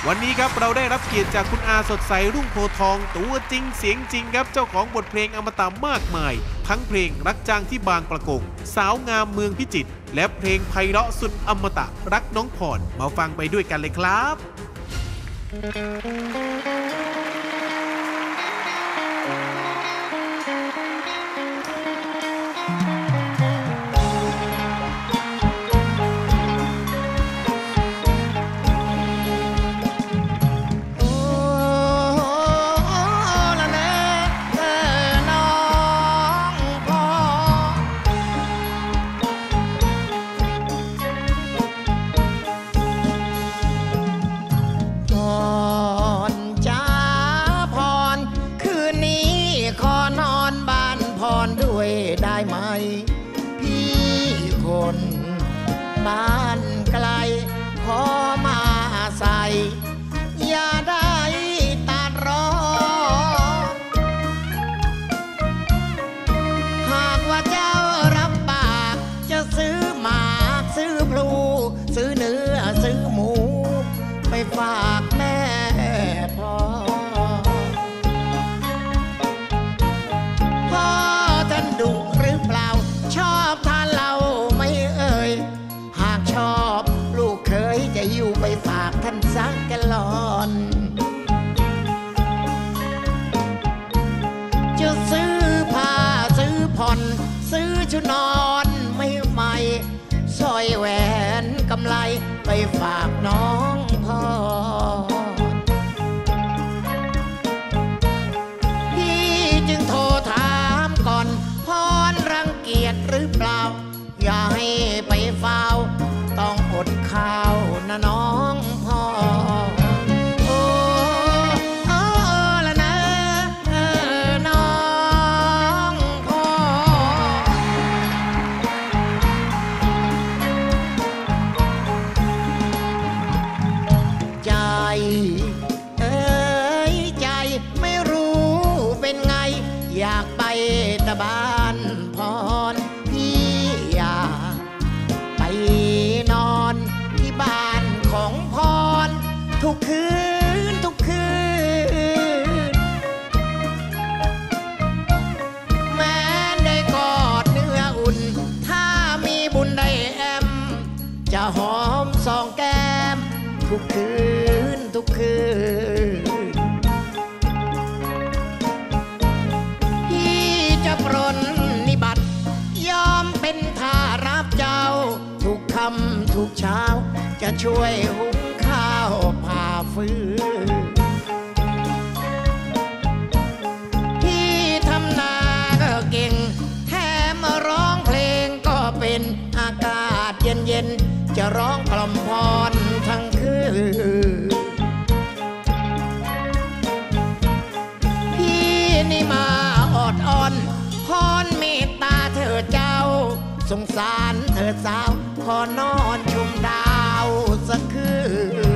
วันนี้ครับเราได้รับเกียรติจากคุณอาสดใสรุ่งโพทองตัวจริงเสียงจริงครับเจ้าของบทเพลงอมตะมากมายทั้งเพลงรักจางที่บางประกงสาวงามเมืองพิจิตรและเพลงไพเราะสุดอมตะรักน้องพรมาฟังไปด้วยกันเลยครับได้ไหมพี่คนบ้านไกลขอมาใส่อย่าได้ตัดรอหากว่าเจ้ารับปากจะซื้อหมากซื้อพลูซื้อเนื้อซื้อหมูไปฝากแม่พ่อท่านดุหรือเปล่าชอบทานเหล้าไม่เอ่ยหากชอบลูกเคยจะอยู่ไปฝากท่านสักแกลลอนจะซื้อผ้าซื้อผ่อนซื้อชุดนอนไม่ใหม่สร้อยแหวนกำไลไปฝากน้องพ่อพี่จึงโทรถามก่อนพรรังเกียจหรือเปล่าอย่าให้ไปเฝ้าต้องอดข้าวนะน้องพ่อโอ้ละนะน้องพ่อใจใจไม่รู้เป็นไงอยากไปตะบ้านพรพี่อยากไปนอนที่บ้านของพรทุกคืนทุกคืนแม้ได้กอดเนื้ออุ่นถ้ามีบุญได้แอมจะหอมสองแก้มทุกคืนทุกคืนพี่จะปรนนิบัติยอมเป็นท่ารับเจ้าทุกค่ำทุกเช้าจะช่วยหุงข้าวผ่าฟืนพี่ทำนาก็เก่งแถมร้องเพลงก็เป็นอากาศเย็นๆจะร้องกล่อมพรทั้งคืนพี่นี่มาอดอ่อนพรเมตตาเถิดเจ้าสงสารเถิดสาวขอนอนชมดาวสักคืน